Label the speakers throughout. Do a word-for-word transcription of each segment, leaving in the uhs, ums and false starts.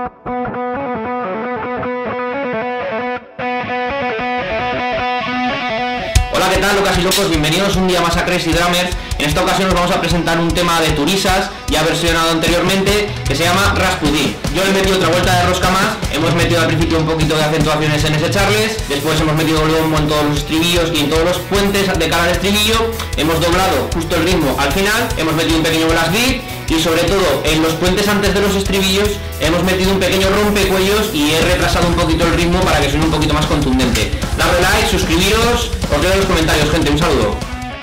Speaker 1: Hola, ¿qué tal, locas y locos? Bienvenidos un día más a Crazy Drummers. En esta ocasión os vamos a presentar un tema de Turisas, ya versionado anteriormente, que se llama Rasputin. Yo le he metido otra vuelta de rosca más. Hemos metido al principio un poquito de acentuaciones en ese Charles, después hemos metido luego en todos los estribillos y en todos los puentes de cara al estribillo. Hemos doblado justo el ritmo al final, hemos metido un pequeño blast beat y sobre todo en los puentes antes de los estribillos hemos metido un pequeño rompecuellos y he retrasado un poquito el ritmo para que suene un poquito más contundente. Dadle like, suscribiros, os leo en los comentarios, gente, un saludo.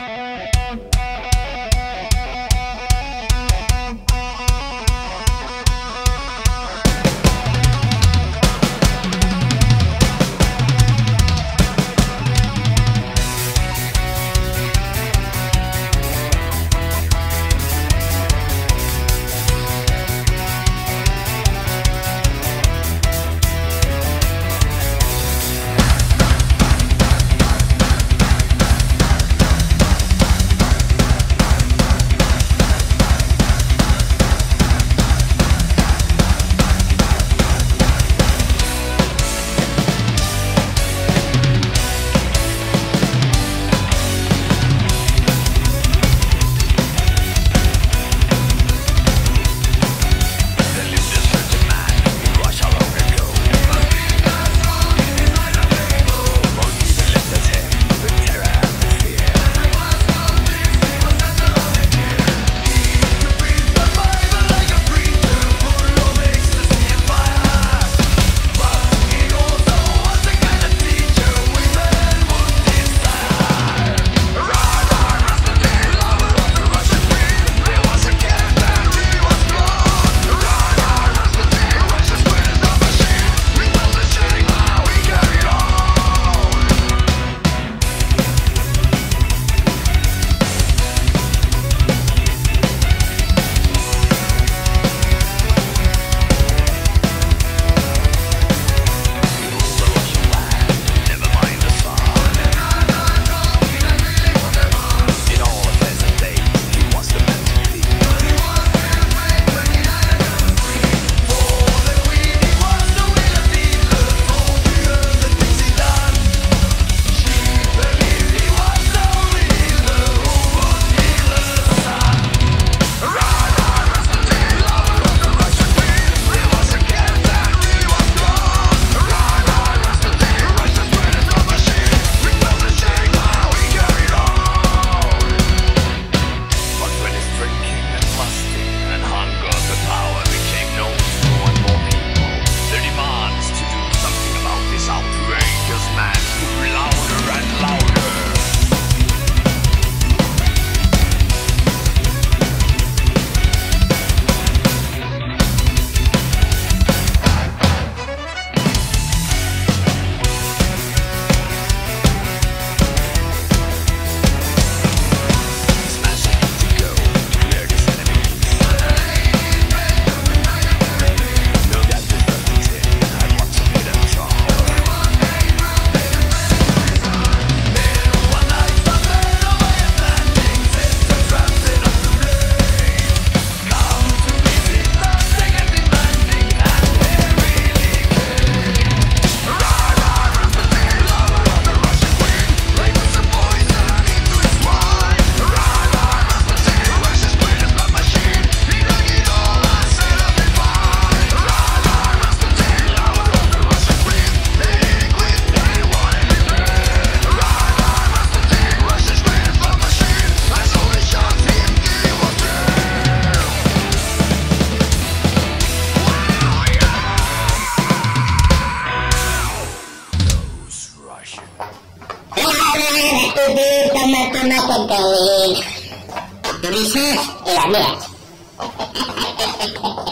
Speaker 2: Toma, toma, tonto. Turisas y las mías.